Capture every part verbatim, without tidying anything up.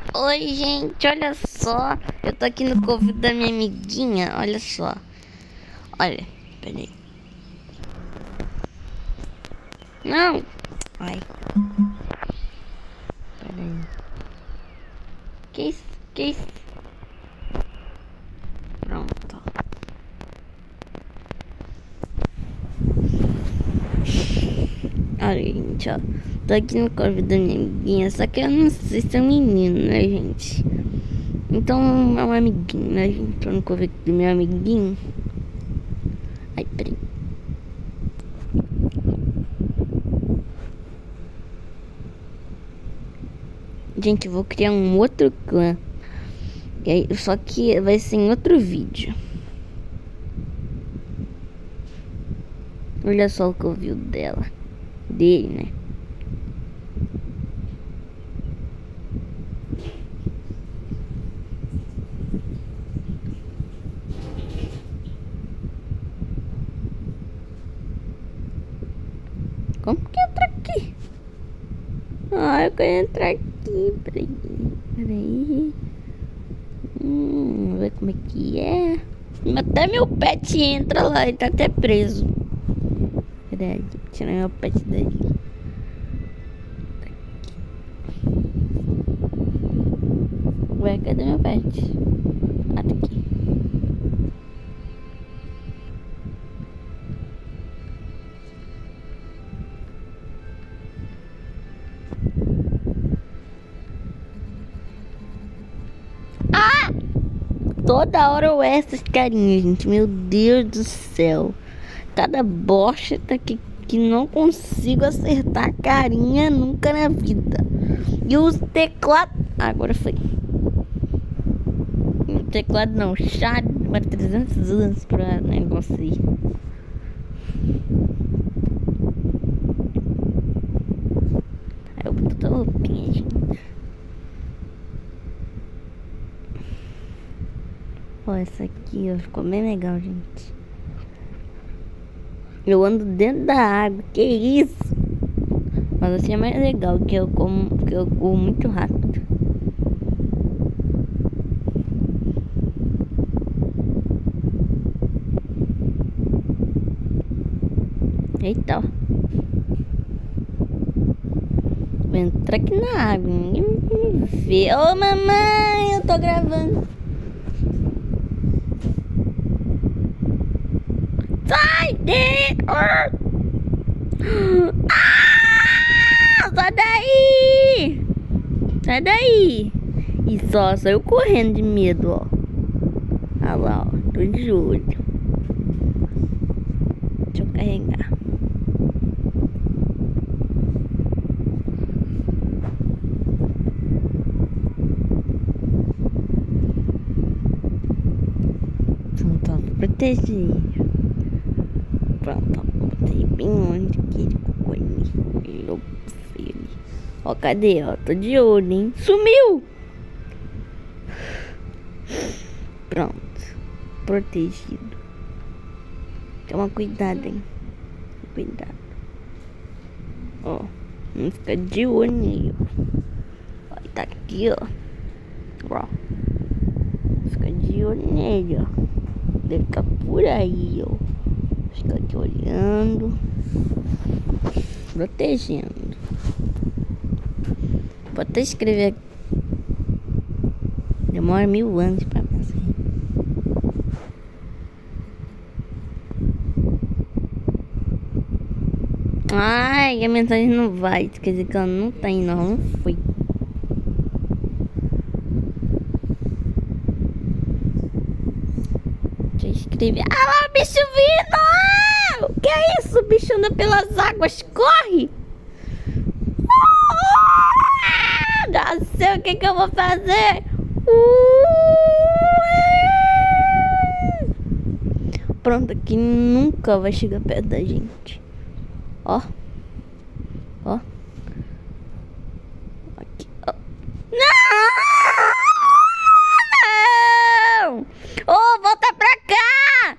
Oi, gente, olha só. Eu tô aqui no convite da minha amiguinha, olha só. Olha, peraí. Não. Ai. Peraí. Que isso? Que isso? Pronto. Olha, gente, ó. Tô aqui no convite da minha amiguinha, só que eu não sei se é um menino, né, gente? Então é um amiguinho, né, gente? Tô no convite do meu amiguinho. Ai, peraí. Gente, eu vou criar um outro clã. E aí, só que vai ser em outro vídeo. Olha só o que eu vi dela. Dele, né? Como que entra aqui? Ah, eu quero entrar aqui. Peraí. Peraí. Hum, vamos ver como é que é. Até meu pet entra lá, ele tá até preso. Peraí, tirar meu pet daí. Ué, cadê meu pet? Ah, tá aqui. Ah! Toda hora eu erro essas carinhas, gente. Meu Deus do céu. Cada bosta que, que não consigo acertar a carinha nunca na vida. E os teclados... Ah, agora foi. O teclado não, chá para trezentos anos pra negócio aí. Aí eu boto toda a roupinha, gente. Ó, essa aqui, ó, ficou bem legal, gente. Eu ando dentro da água, que isso? Mas assim é mais legal, que eu como, que eu corro muito rápido. Eita, ó. Vou entrar aqui na água, ninguém me vê. Ô, mamãe, eu tô gravando. Sai dentro! Ah! Sai daí! Sai daí! E só saiu correndo de medo, ó. Olha lá, ó. Tô de olho. Deixa eu carregar. Então tá protegido. Pronto, botei bem longe que ele ficou ali. Ó, cadê? Ó, tô de olho, hein? Sumiu! Pronto. Protegido. Toma cuidado, hein? Cuidado. Ó, vamos ficar de olho nele. Ó, tá aqui, ó. Ó. Fica de olho nele, ó. Deve ficar por aí, ó. Fica aqui olhando, protegendo. Vou até escrever aqui. Demora mil anos pra pensar. Ai, a mensagem não vai. Quer dizer que ela não tá indo, ela não foi. Deixa eu escrever. Ah lá, o bicho vindo! O que é isso? O bicho anda pelas águas, corre! Não sei o que que eu vou fazer. Pronto, aqui nunca vai chegar perto da gente. Ó. Ó. Aqui, ó. Não! Oh, volta pra cá!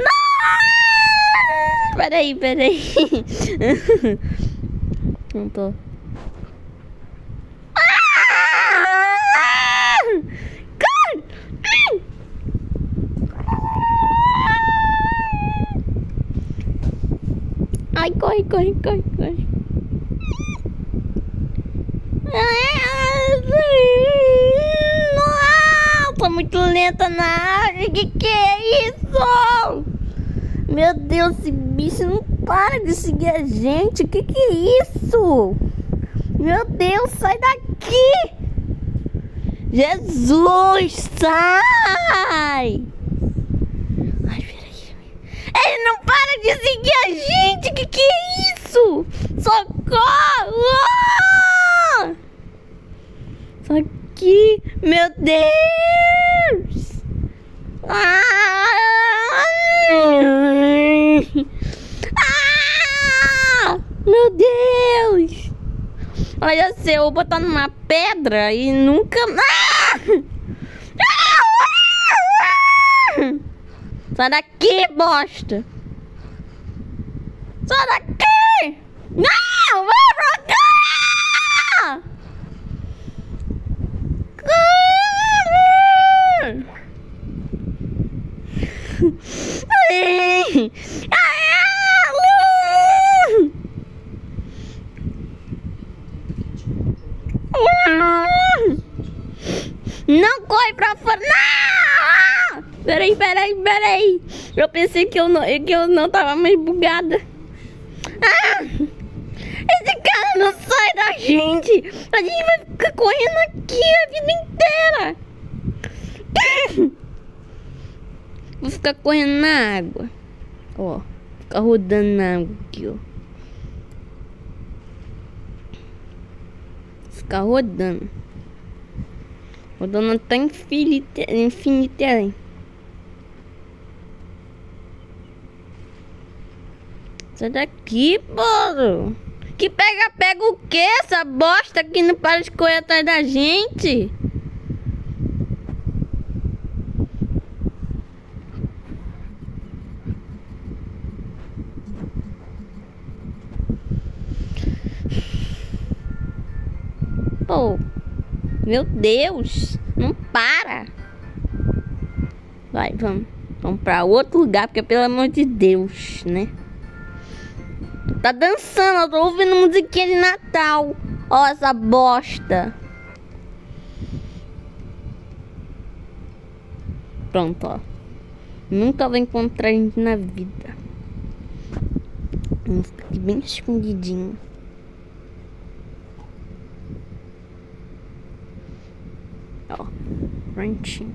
Não! Peraí, peraí. Não tô. Ah! Corre, corre, corre, corre. Nossa, muito lenta na área. Que que é isso? Meu Deus, esse bicho não para de seguir a gente. Que que é isso? Meu Deus, sai daqui! Jesus, sai! Ai, peraí. Ele não para de seguir a gente! Que que é isso? Socorro! Só que, meu Deus! Ah! Ah! Meu Deus! Olha, se eu botar numa pedra e nunca... Ah! Ah! Sai daqui, bosta! Sai daqui! Não! Vai pra cá! Não corre pra fora! Não! Peraí, peraí, peraí. Eu pensei que eu não, que eu não tava mais bugada. Ah! Esse cara não sai da gente. A gente vai ficar correndo aqui a vida inteira. Vou ficar correndo na água. Ó, ficar rodando na água aqui, ó. Ficar rodando. Rodando até infinito, infinito além. Sai daqui, pô. Que pega, pega o que? Essa bosta que não para de correr atrás da gente. Pô, meu Deus, não para. Vai, vamos. Vamos pra outro lugar, porque pelo amor de Deus, né? Tá dançando, eu tô ouvindo musiquinha de Natal. Ó essa bosta. Pronto, ó. Nunca vou encontrar a gente na vida. Vamos ficar aqui bem escondidinho. Ó, prontinho.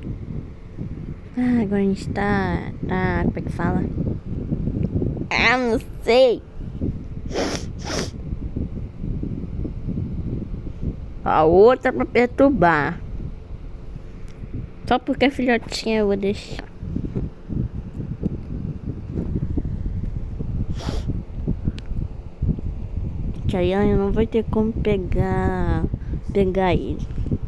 Ah, agora a gente tá... tá... como é que fala? Ah, não sei. A outra pra perturbar. Só porque a filhotinha eu vou deixar. Que aí eu não vou ter como pegar... pegar ele.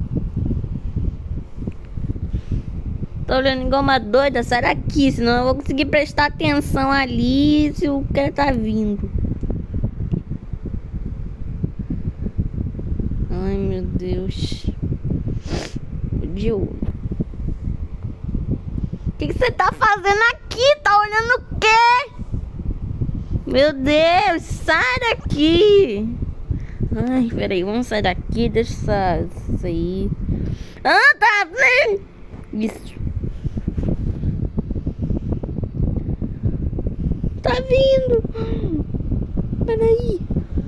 Tô olhando igual uma doida, sai daqui, senão eu vou conseguir prestar atenção ali se o cara tá vindo. Ai, meu Deus. De olho. O que você tá fazendo aqui? Tá olhando o quê? Meu Deus, sai daqui. Ai, peraí, vamos sair daqui, deixa isso aí. Ah, tá vendo? Isso. Tá vindo. Peraí.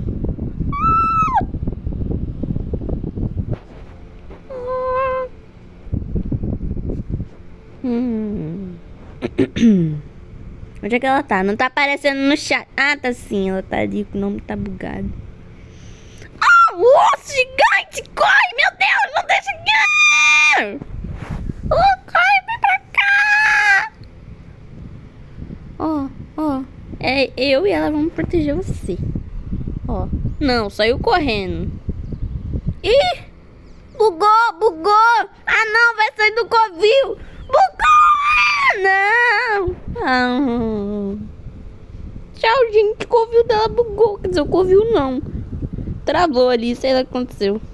Ah. Hum. Onde é que ela tá? Não tá aparecendo no chat. Ah, tá sim. Ela tá ali. O nome tá bugado. Ah, o osso gigante. Corre, meu Deus. Não deixa ganhar. Oh, corre, vem pra cá. Ó, ó. É, eu e ela vamos proteger você. Ó. Não, saiu correndo. Ih! Bugou, bugou. Ah, não, vai sair do covil. Bugou! Não. Ah. Tchau, gente. O covil dela bugou. Quer dizer, o covil não. Travou ali, sei lá o que aconteceu.